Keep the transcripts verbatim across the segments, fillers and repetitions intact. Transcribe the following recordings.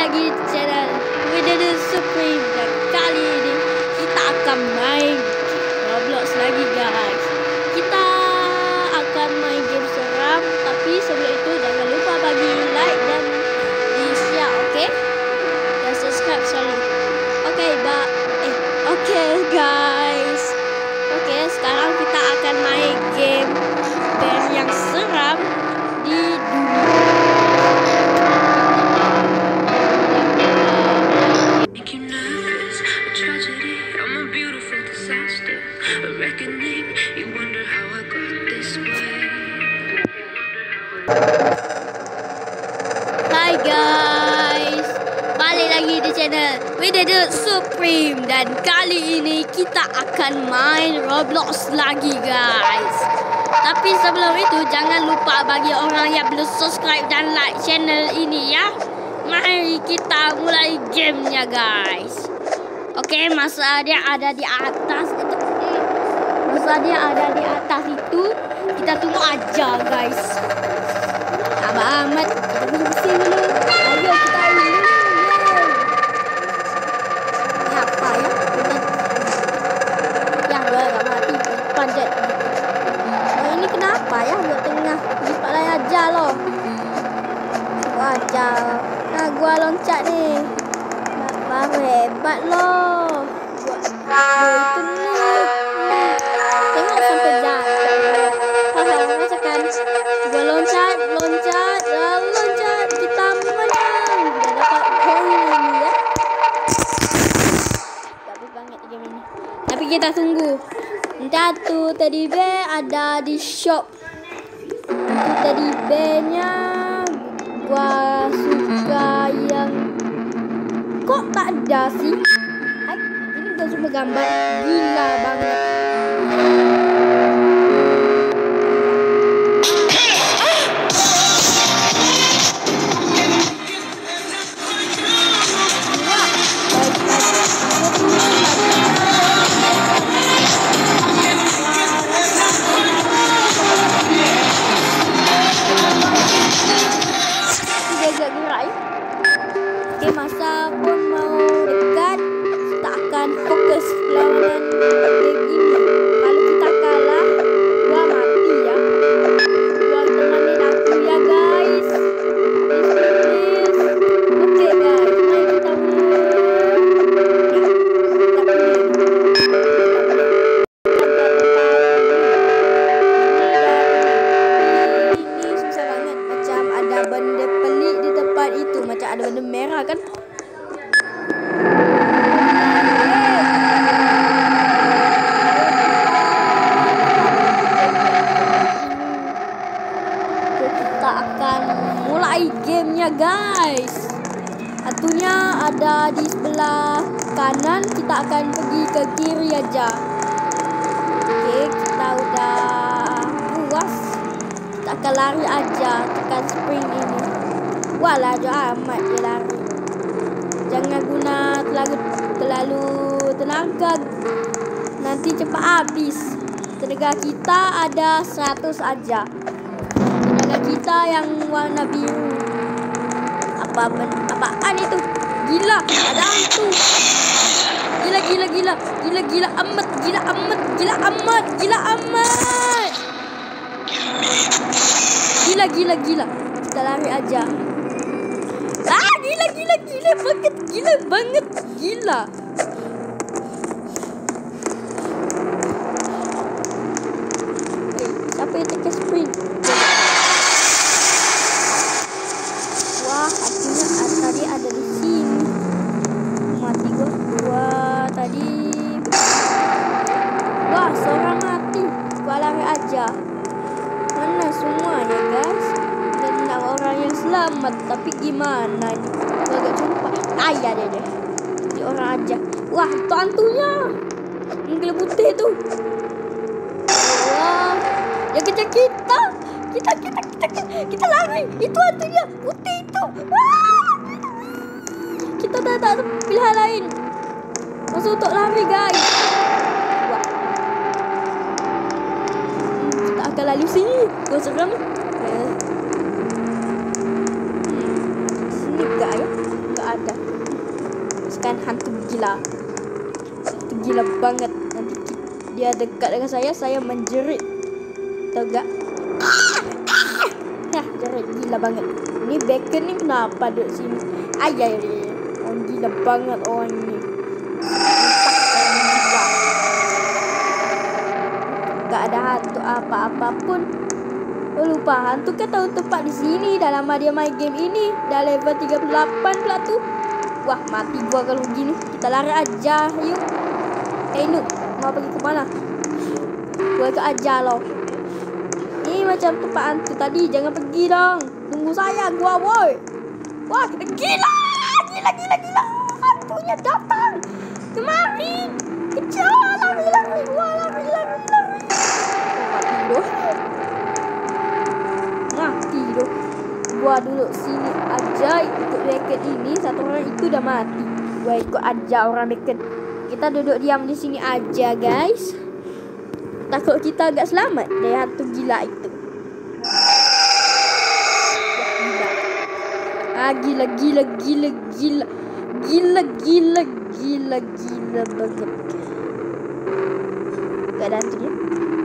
lagi di channel Video Supreme. Dan kali ini kita akan main Roblox lagi guys. Kita akan main game seram, tapi sebelum itu jangan lupa bagi like dan di share, oke? Okay? Dan subscribe sorry. Oke, okay, ba eh oke okay, guys. Oke, okay, sekarang kita akan main game band yang seram di dunia. Hai guys, balik lagi di channel Video Supreme. Dan kali ini kita akan main Roblox lagi guys. Tapi sebelum itu jangan lupa bagi orang yang belum subscribe dan like channel ini ya. Mari kita mulai gamenya guys. Oke, masa dia ada di atas itu, masa dia ada di atas itu, kita tunggu aja guys. Abang amat, kita pusing dulu. Ayo kita ini. Ini apa ya? Yang gue gak mati, panjat. Oh, ini kenapa ya? Buat tengah, lipat lah aja loh. Gua aja. Nah, gua loncat nih. Baru hebat loh. Gua, gua itu nih. Tengok sampai jatuh. Haha, rasakan. Gua loncat, loncat, dan loncat. Kita menang. Udah dapat poin ini ya. Bagus banget game ini. Tapi kita tunggu. Entah tuh teddy bear ada di shop. Itu teddy bearnya gua suka yang kok tak ada sih? Hai, ini bukan cuma gambar, gila banget. Oke, masa pun mau dekat, kita akan fokus perlawanan game ini. Kalau kita kalah, gua mati ya. Gua temenin aku ya guys. Please, please, please. Oke guys, mari kita mulai. Kita pilih. Ini susah banget, macam ada benda pelik di tempat itu, macam ada benda merah kan? Kita akan mulai gamenya guys. Satunya ada di sebelah kanan, kita akan pergi ke kiri aja. Oke, kita udah puas. Kita akan lari aja, tekan spring ini. Wah, laju amat dia lari. Jangan guna terlalu, terlalu tenaga, nanti cepat habis. Tenaga kita ada seratus aja. Tenaga kita yang warna biru. Apa apaan itu? Gila, ada hantu. Gila gila gila. Gila gila amat, gila amat, gila amat, gila amat. Gila gila gila. Kita lari aja. Ah, gila gila gila banget, gila banget, gila. Eh, siapa yang tekan sprint? Wah, artinya tadi ada di sini. Mati gua. Wah, tadi. Wah, seorang mati. Gua lari aja. Mana semuanya guys? Dan orang yang selamat, tapi gimana nih? Gua agak jumpa. Ayah dia deh. Di orang aja. Wah, itu hantunya. Yang putih tuh. Wah, dia kejar kita. Kita kita kita kita, kita lari. Itu hantunya putih itu. Wah, kita tak ada pilihan lain. Masuk untuk lari guys. Wah. Kita akan lalu sini. Gua seram. Eh. Sini enggak ya? Enggak ada. gila. Itu gila banget. Nanti dia dekat dengan saya, saya menjerit. Tahu gak? Nah, jerit gila banget. Ini bacon ni kenapa duduk sini? Ayah dia. Orang gila banget orang ini. Gila. Gak ada hantu apa-apa pun. Oh, lupa, hantu kan tahu tempat di sini. Dah lama dia main game ini. Dah level tiga puluh delapan pula tu. Wah, mati gua kalau begini. Kita lari aja, yuk. Eh, Nuk, mau pergi ke mana? Gua ikut aja loh. Ini macam tempat hantu tadi. Jangan pergi dong. Tunggu saya, gua boy. Wah, gila. Gila, gila, gila. Hantunya datang. Kemari. Kejar, lari, lari. Wah, lari, lari, lari. Mati doh. Mati doh. Gua duduk sini aja ikut bacon ini. Satu orang itu dah mati. Gua ikut aja orang bacon. Kita duduk diam di sini aja, guys. Takut kita agak selamat dari hantu gila itu. Ah, gila, gila, gila, gila. Gila, gila, gila, gila banget. Gak ada hantu dia.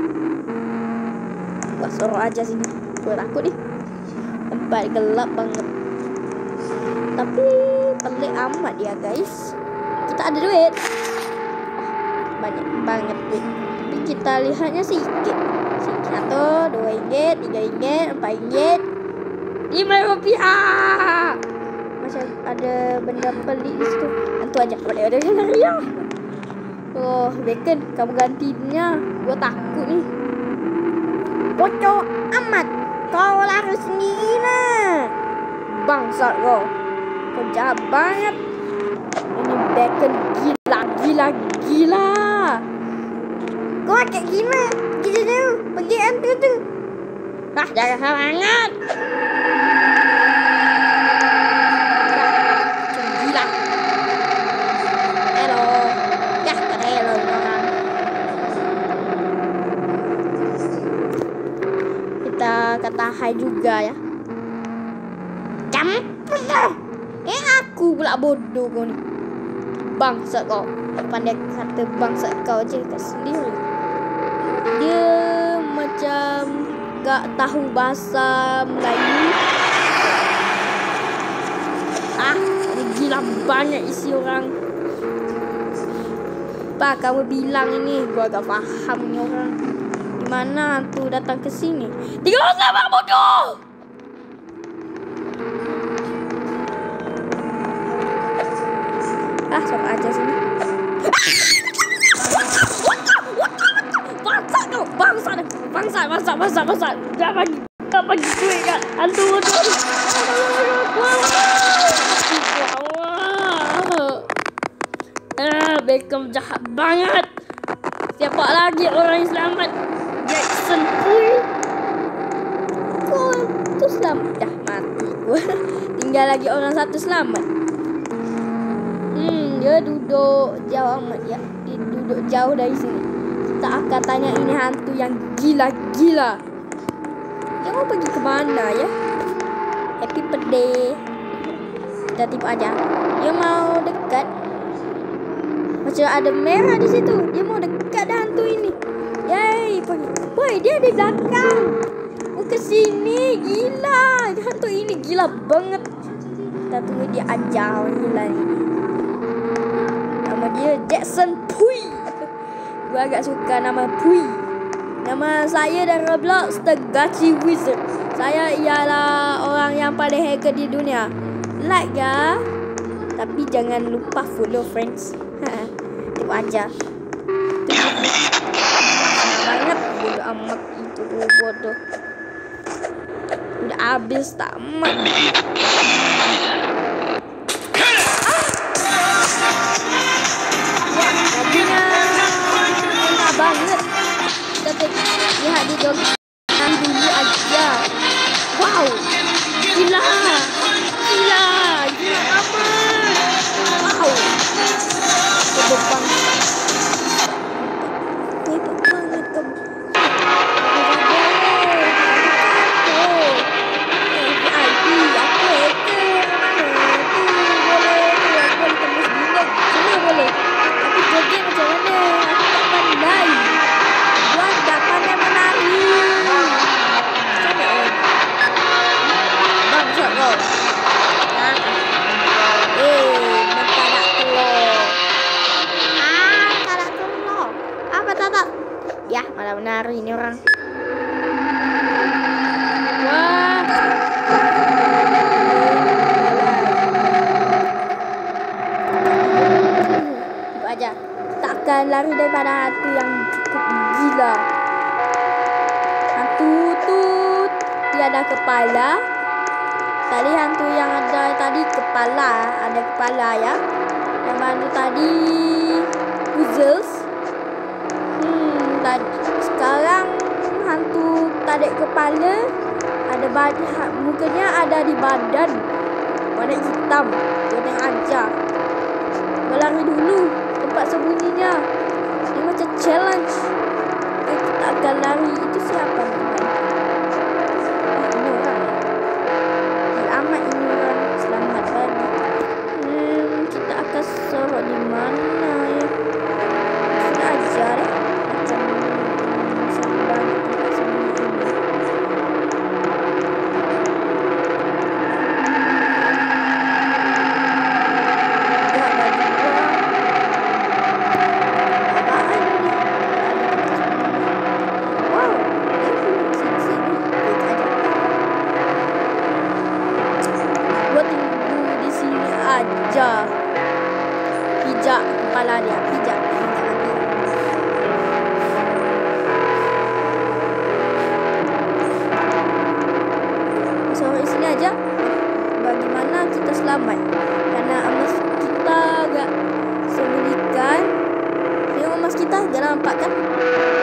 Wah, sorok aja sini. Gue takut nih. Tempat gelap banget. Tapi pelik amat ya, guys. Kita ada duit. Oh, banyak banget duit. Tapi kita lihatnya sedikit. Satu, dua ringgit, tiga ringgit, empat ringgit, lima rupiah. Macam ada benda pelik di situ. Hantu aja. Boleh ada yang lari ya. Oh, bacon, kamu gantinya. Gua takut nih. Bocor amat. Kau lari sendiri lah. Bangsat kau. Kau jahat banget. Ini bacon gila, gila, gila. Kau kayak gila. Pergi jauh. Pergi hantu tu. Dah, jangan semangat. Gila. Hello. Ya, kata hello orang. Kita kata hai juga ya. Campur lah. Eh, aku pula bodoh kau ni. Bangsat kau. Pandai kata bangsat kau je kat sendiri. Dia macam gak tahu bahasa Melayu. Ah, gila banyak isi orang. Pak, kamu bilang ini, gua gak faham ni orang. Di mana hantu datang ke sini? Tiga orang sama bodoh. Ah, sok aja sini. Bangsat kau, bangsat, bangsat, bangsat, bangsat, bangsat. Gak bagi, gak bagi duit kan? Hantu, hantu, hantu. Ah, Beckham jahat banget. Siapa lagi orang yang selamat? Jackson Pui. Kau tu selamat dah mati. Tinggal lagi orang satu selamat. Hmm, dia duduk jauh amat ya. Dia duduk jauh dari sini. Kita akan tanya ini hantu yang gila-gila. Dia mau pergi ke mana ya? Happy birthday. Kita tipu aja. Dia mau dekat. Macam ada merah di situ. Dia mau dekat dah hantu ini. Yay, pergi. Woi, dia di belakang. Mau ke sini. Gila. Hantu ini gila banget. Kita tunggu dia ajar orang gila ni. Nama dia Jackson Pui. Gua agak suka nama Pui. Nama saya dari Roblox The Gachi Wizard. Saya ialah orang yang paling hacker di dunia. Like ya. Tapi jangan lupa follow friends. Tengok aja. Banget bodoh amat itu bodoh. Udah habis tak amat. Lagunya enak banget. Kita lihat di joget dulu aja. Wow, gila, gila, gila amat. Wow, hebat banget. Hebat banget kamu. Boleh kau. Hah? Eh, mentadak telur. Ah, mentadak telur. Apa tak? Ya, malah menari ini orang. Wah. Itu aja. Takkan lari daripada hantu yang cukup gila. Hantu tu tiada kepala. Tadi hantu yang ada tadi kepala, ada kepala ya. Yang mana tadi puzzles. Hmm, tadi sekarang hantu tak ada kepala, ada badan, mukanya ada di badan, warna hitam. Dia ajar. Berlari dulu tempat sembunyinya. Ini macam challenge. Eh, kita akan lari. Itu siapa? Ini orang. Amat ini orang. Selamat pagi. Hmm, kita akan sorot di mana ya? Kita ajar ya. Macam sangat banyak tempat sembunyi ini. Aja pijak kepala dia, pijak pijak nanti. So di sini aja. Bagaimana kita selamat? Karena emas kita agak sembunyikan. Tengok emas kita, jangan nampak kan?